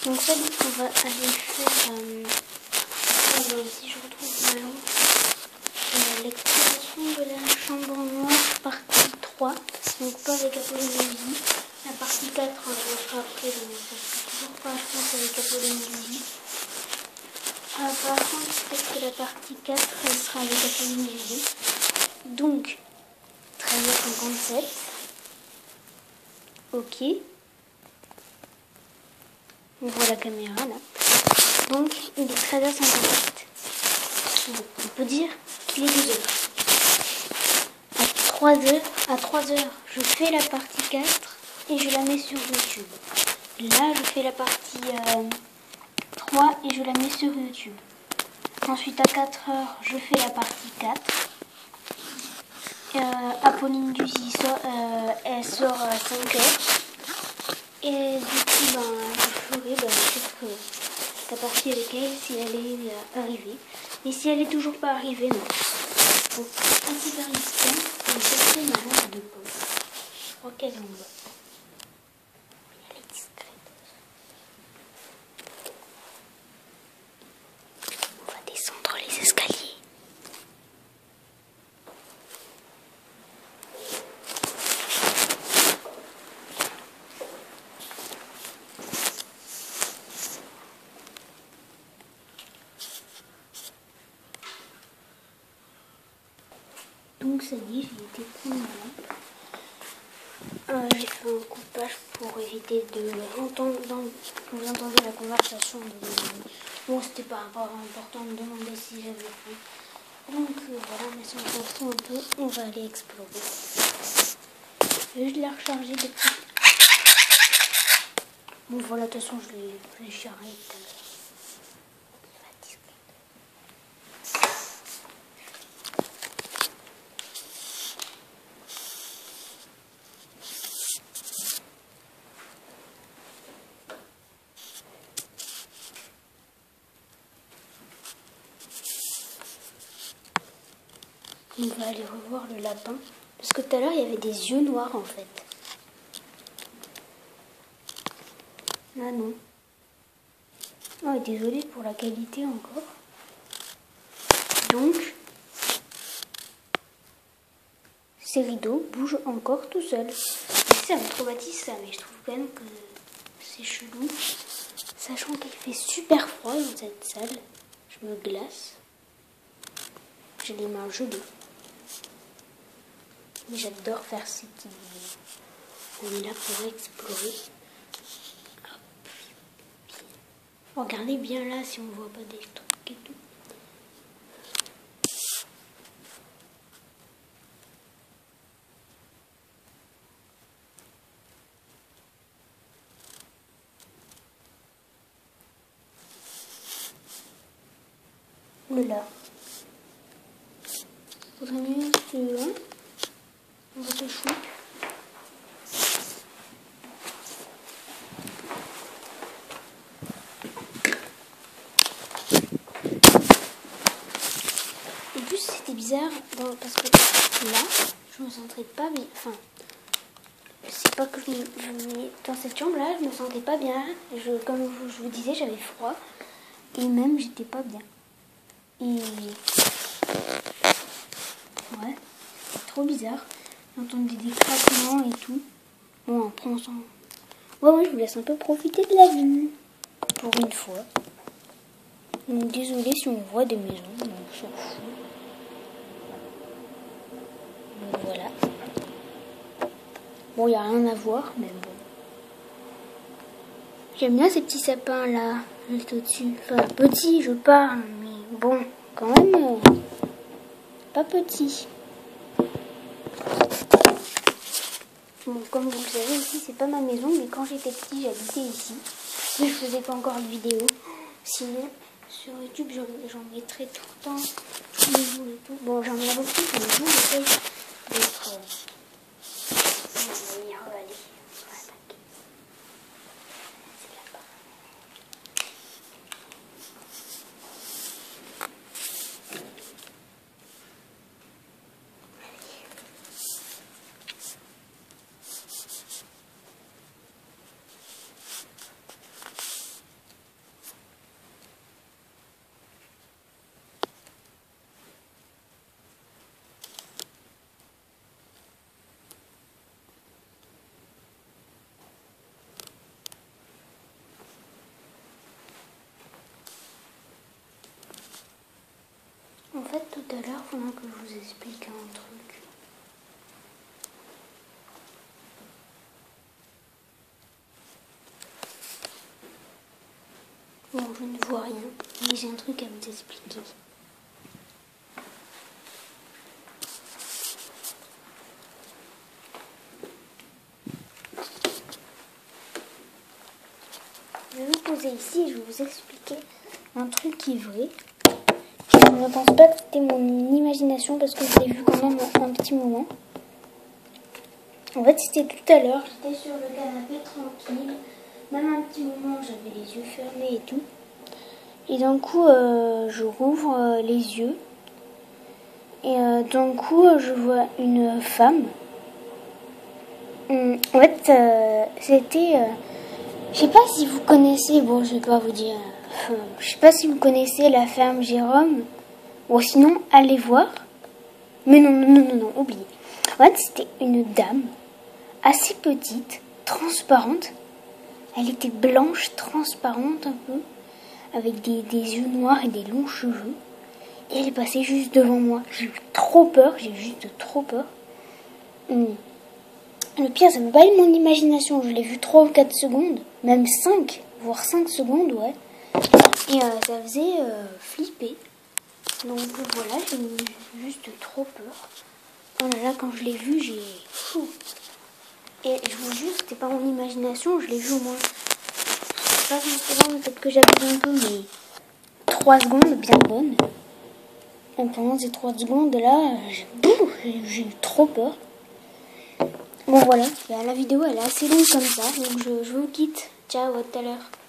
Donc ça, on va aller faire, alors, si je retrouve ma lampe, l'exploration de la chambre noire, partie 3. Donc pas avec Apolline. La partie 4, on la fera après, donc ça sera toujours pas, je pense, avec Apolline. Par contre, peut-être que la partie 4, elle sera avec Apolline. Donc, 13h57. Ok. On voit la caméra là. Donc il est 13h57. Donc, on peut dire qu'il est 2h. À 3h, je fais la partie 4 et je la mets sur YouTube. Là, je fais la partie 3 et je la mets sur YouTube. Ensuite, à 4h, je fais la partie 4. Apolline Duzy elle sort à 5h. Et du coup, je ferai peut-être la partie avec elle si elle est arrivée. Mais si elle n'est toujours pas arrivée, non. Donc, ainsi vers l'instant, je vais chercher ma lampe de poche. Je crois qu'elle est en bas. Elle est discrète. On va descendre les escaliers. Donc ça y est, j'ai été prendre ma lampe. J'ai fait un coupage pour éviter de entendre, que vous entendiez la conversation de... Bon, c'était pas important de me demander si j'avais faim. Donc voilà, mais si on s'en fout un peu, on va aller explorer. Je l'ai rechargé depuis. Bon voilà, de toute façon je l'ai chargé tout à l'heure. On va aller revoir le lapin. Parce que tout à l'heure, il y avait des yeux noirs en fait. Là, non. Oh, désolée pour la qualité encore. Donc, ces rideaux bougent encore tout seuls. Ça me traumatise ça, mais je trouve quand même que c'est chelou. Sachant qu'il fait super froid dans cette salle. Je me glace. J'ai les mains gelées. Mais j'adore faire ces petites vidéos. On est là pour explorer. Regardez bien là si on voit pas des trucs et tout. Là. Faudrait mieux celui-là. On va te chouer. En plus c'était bizarre parce que là je me sentais pas bien. Enfin, c'est pas que dans cette chambre là je me sentais pas bien. Comme je vous disais, j'avais froid et même j'étais pas bien. Et ouais, c'est trop bizarre. J'entendais des craquements et tout. Bon, après on s'en... Ouais, je vous laisse un peu profiter de la vue. Pour une fois. Donc, désolé si on voit des maisons, on s'en fout. Donc voilà. Bon, il n'y a rien à voir, mais bon. J'aime bien ces petits sapins là, juste au-dessus. Enfin, petits, je parle, mais bon, quand même, pas petit. Bon, comme vous le savez, ici, c'est pas ma maison, mais quand j'étais petit, j'habitais ici. Mais je faisais pas encore de vidéos. Sinon, sur YouTube, j'en mettrai tout le temps, tous les jours et tout. Bon, j'en ai beaucoup, tous les jours, j'essaye d'être... on va y aller. tout à l'heure pendant que je vous explique un truc. Bon, je ne vois rien, mais j'ai un truc à vous expliquer. Je vais vous poser ici et je vais vous expliquer un truc qui est vrai. Je ne pense pas que c'était mon imagination parce que je l'ai vu quand même un petit moment. En fait, c'était tout à l'heure. J'étais sur le canapé tranquille. Même un petit moment, j'avais les yeux fermés et tout. Et d'un coup, je rouvre les yeux. Et d'un coup, je vois une femme. En fait, c'était... je sais pas si vous connaissez... Bon, je vais pas vous dire... je sais pas si vous connaissez la ferme Jérôme. Bon, sinon, allez voir. Mais non, oubliez. En fait, c'était une dame assez petite, transparente. Elle était blanche, transparente un peu, avec des yeux noirs et des longs cheveux. Et elle passait juste devant moi. J'ai eu trop peur, j'ai juste trop peur. Le pire, ça me pas eu mon imagination. Je l'ai vu 3 ou 4 secondes, même 5, voire 5 secondes, ouais. Et ça faisait flipper. Donc voilà, j'ai eu juste trop peur. Oh là là, quand je l'ai vu, j'ai... Fou. Et je vous jure, c'était pas mon imagination, je l'ai vu au moins... Pas 5 secondes, peut-être que j'abuse un peu, mais... 3 secondes bien bonnes. Et pendant ces 3 secondes là, j'ai eu trop peur. Bon voilà, la vidéo elle est assez longue comme ça, donc je vous quitte. Ciao, à tout à l'heure.